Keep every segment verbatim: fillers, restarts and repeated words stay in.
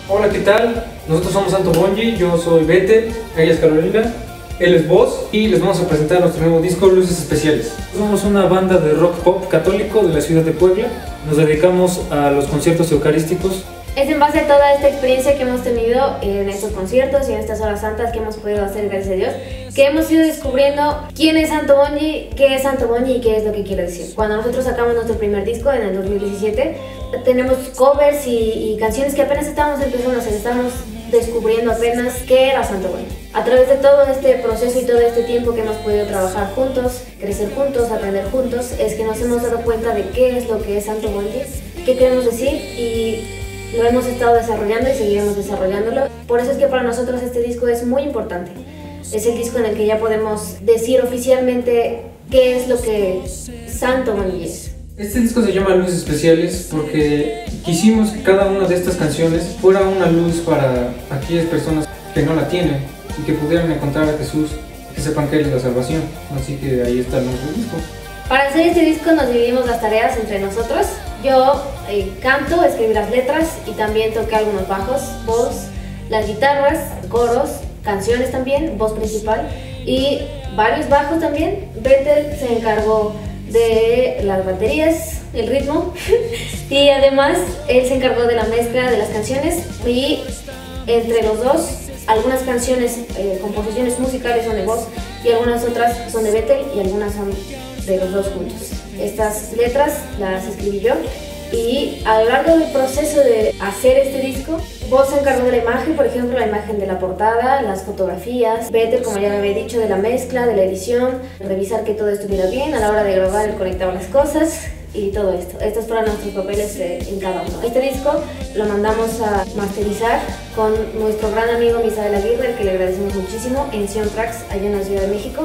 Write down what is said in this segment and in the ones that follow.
Hola, ¿qué tal? Nosotros somos Santo Bonji, yo soy Bete, ella es Carolina, él es Voz y les vamos a presentar nuestro nuevo disco Luces Especiales. Somos una banda de rock pop católico de la ciudad de Puebla. Nos dedicamos a los conciertos eucarísticos. Es en base a toda esta experiencia que hemos tenido en estos conciertos y en estas horas santas que hemos podido hacer, gracias a Dios, que hemos ido descubriendo quién es Santo Bonji, qué es Santo Bonji y qué es lo que quiere decir. Cuando nosotros sacamos nuestro primer disco en el dos mil diecisiete, tenemos covers y, y canciones que apenas estábamos empezando a hacer, estábamos descubriendo apenas qué era Santo Bonji. A través de todo este proceso y todo este tiempo que hemos podido trabajar juntos, crecer juntos, aprender juntos, es que nos hemos dado cuenta de qué es lo que es Santo Bonji, qué queremos decir, y lo hemos estado desarrollando y seguiremos desarrollándolo. Por eso es que para nosotros este disco es muy importante. Es el disco en el que ya podemos decir oficialmente qué es lo que Santo Bonji es. Este disco se llama Luces Especiales porque quisimos que cada una de estas canciones fuera una luz para aquellas personas que no la tienen y que pudieran encontrar a Jesús, que sepan que Él es la salvación. Así que ahí está nuestro disco. Para hacer este disco nos dividimos las tareas entre nosotros. Yo eh, canto, escribí las letras y también toqué algunos bajos, voz, las guitarras, coros, canciones también, voz principal y varios bajos también. Bethel se encargó de las baterías, el ritmo y además él se encargó de la mezcla de las canciones, y entre los dos algunas canciones, eh, composiciones musicales son de voz y algunas otras son de Bethel y algunas son de los dos juntos. Estas letras las escribí yo y a lo largo del proceso de hacer este disco, Voz se encargó de la imagen, por ejemplo la imagen de la portada, las fotografías, Bethel, como ya le había dicho, de la mezcla, de la edición, revisar que todo estuviera bien a la hora de grabar, el conectar las cosas y todo esto. Estos fueron nuestros papeles eh, en cada uno. Este disco lo mandamos a masterizar con nuestro gran amigo Misael Aguirre, al que le agradecemos muchísimo, en Sion Tracks, allá en la Ciudad de México.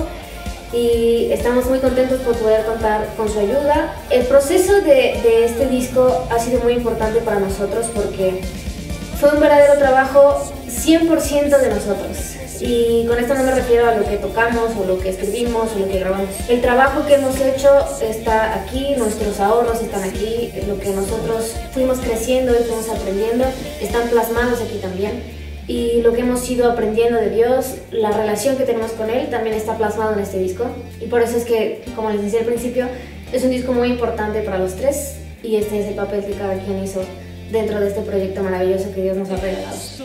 Y estamos muy contentos por poder contar con su ayuda. El proceso de, de este disco ha sido muy importante para nosotros porque fue un verdadero trabajo cien por ciento de nosotros. Y con esto no me refiero a lo que tocamos o lo que escribimos o lo que grabamos. El trabajo que hemos hecho está aquí, nuestros ahorros están aquí, lo que nosotros fuimos creciendo y fuimos aprendiendo están plasmados aquí también. Y lo que hemos ido aprendiendo de Dios, la relación que tenemos con Él, también está plasmado en este disco. Y por eso es que, como les decía al principio, es un disco muy importante para los tres y este es el papel que cada quien hizo dentro de este proyecto maravilloso que Dios nos ha regalado.